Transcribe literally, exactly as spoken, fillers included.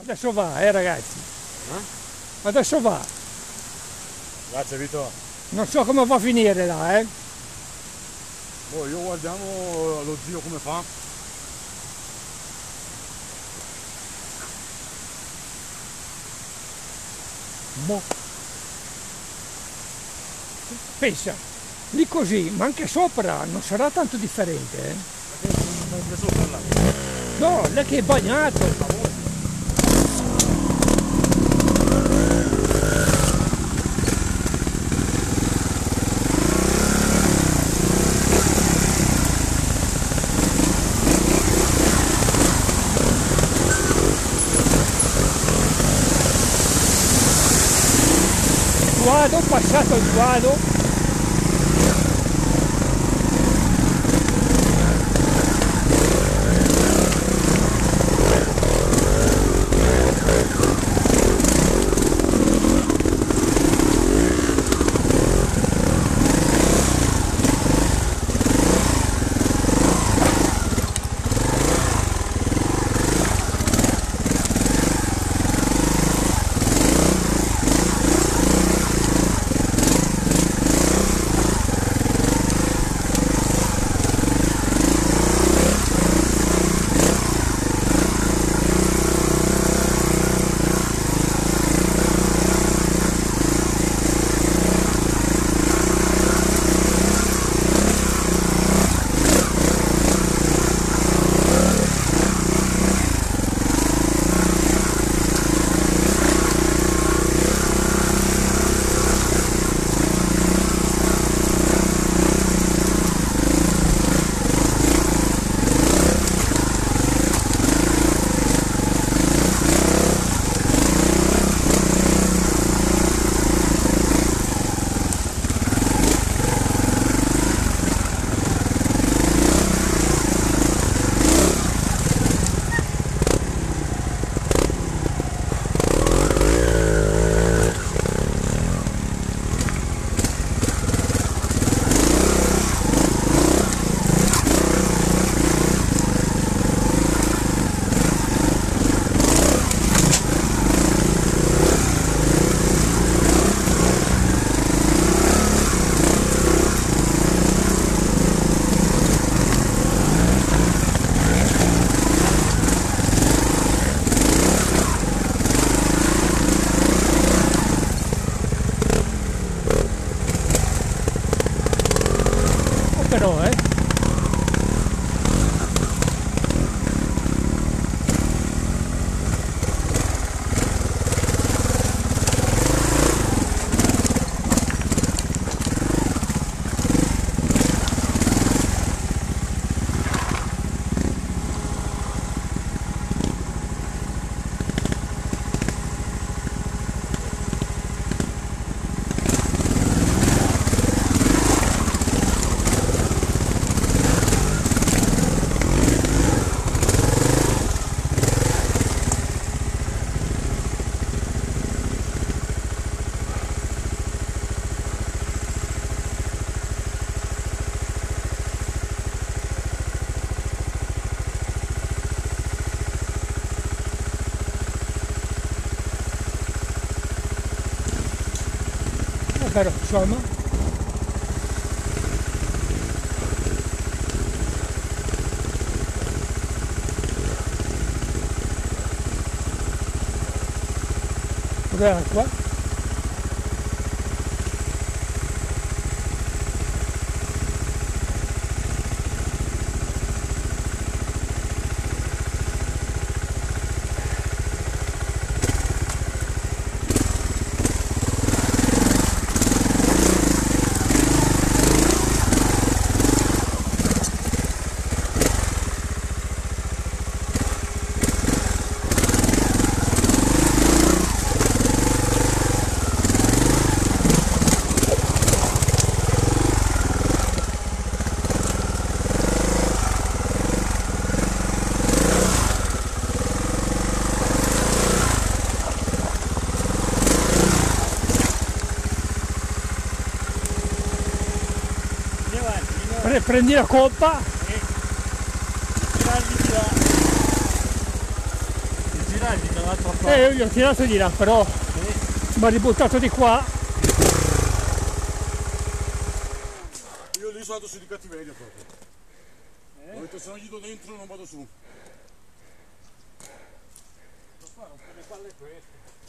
Adesso va, eh ragazzi. Eh? Adesso va. Grazie Vito. Non so come va a finire là, eh. Oh, io guardiamo lo zio come fa. Boh. Pensa, lì così, ma anche sopra non sarà tanto differente, eh. Anche sopra là. No, lei che è bagnato. Guado, passato il guado. Però, eh. Però insomma guarda qua. Prendi la coppa e girarli di là, e girarli grandi dall'altra parte. Eh, io gli ho tirato di là, però mi ha ributtato di qua. Io lì sono andato su di cattiveria proprio. Eh? Ho detto se non gli do dentro non vado su. Non fare un po' di palle queste.